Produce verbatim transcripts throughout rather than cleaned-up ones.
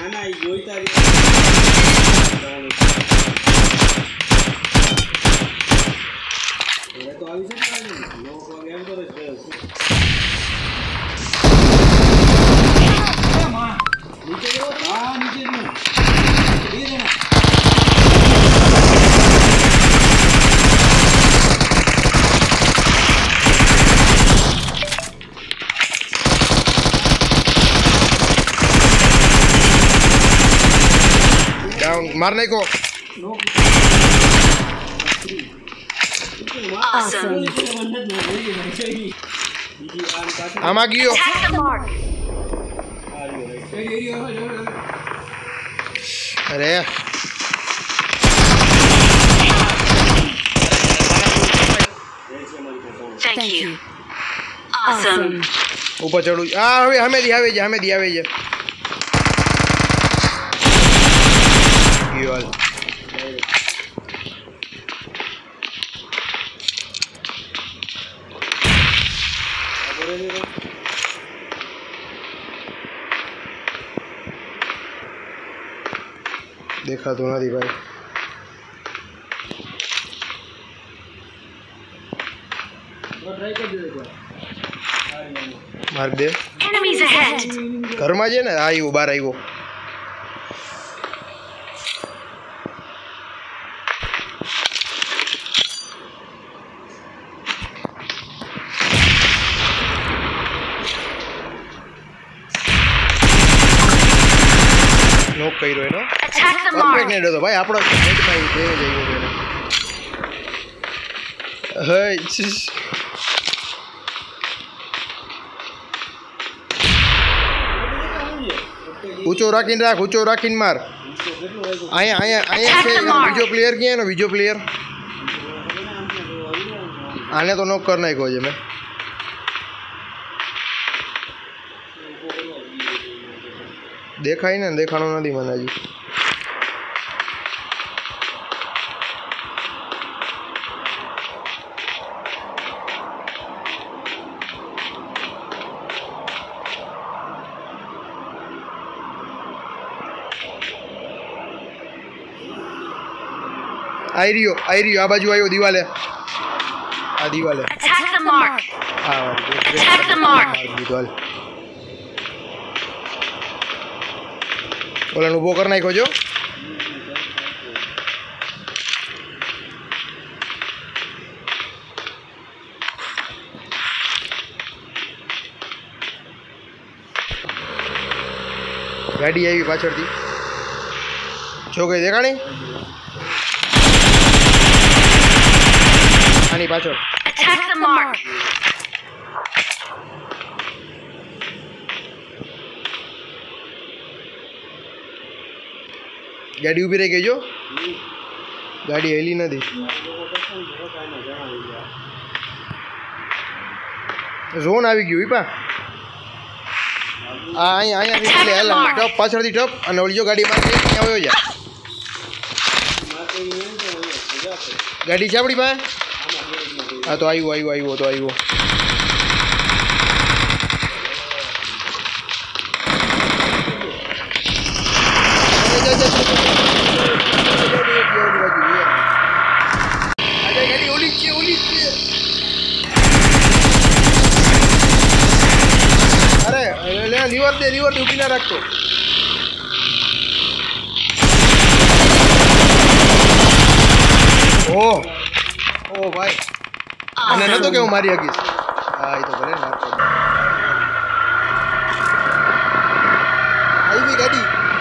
ના ના ઈ જોઈતા રે એ તો આવી છે ને લોકો એમ કરે છે એ માં નીચે ગયો હા નીચે નું એ રે ના मारने को हम आ गयो अरे थैंक यू ऑसम ऊपर चढ़ू आ हमें हमें दिया हमें हमें दिया हमें ये वाला देखा तो ना दी भाई मार दे घर में जे ने आयो बाहर आयो नोक कइरो एनो परफेक्ट नेड હતો ભાઈ આપણો નેટ માં દેવ જઈયો એને હે ऊंचो રાખીને રાખ ऊंचो રાખીને માર આયા આયા આયા છે બીજો પ્લેયર ક્યાં એનો બીજો પ્લેયર આને તો નોક કર નાખ્યો છે મેં देखाई ने देखाणो नहीं मन हजी आई रियो आई रियो आ बाजू आयो दीवाले आ दीवाले अटैक द मार्क हां अटैक द मार्क दीवाल ओला उभो कर नाखो जो गाड़ी आई पाछड़ थी जो गई देखा नहीं आनी पाछड़ अटैक द मार्क गाड़ी उभी रही गई जो गाड़ी हेली नहीं जोन આવી ગયું ઈપા આ અહીંયા અહીંયા એટલે હેલા ટપ પાછળથી ટપ અને ઓલી જો ગાડી માર કે અહીંયા આવ્યો જા ગાડી છે આપણી પાસે હા તો આવ્યો આવ્યો આવ્યો તો આવ્યો लीवर दे लीवर दे उभी ना रखो ओ ओ भाई मैंने न तो क्यों मारी आगे हां ये तो भले मार तो आई भी गाड़ी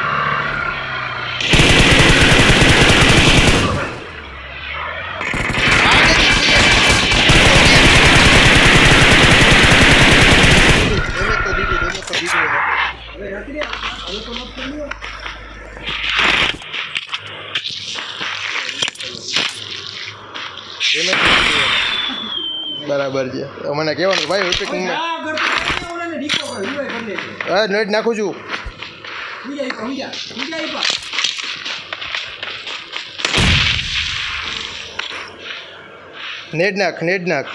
बराबर है मैंने कहवा भाई नेट नाखू छू नेट नाख नेट नाख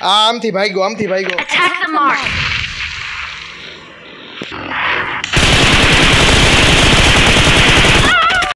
આ આમથી ભાગ્યો આમથી ભાગ્યો Attack the mark.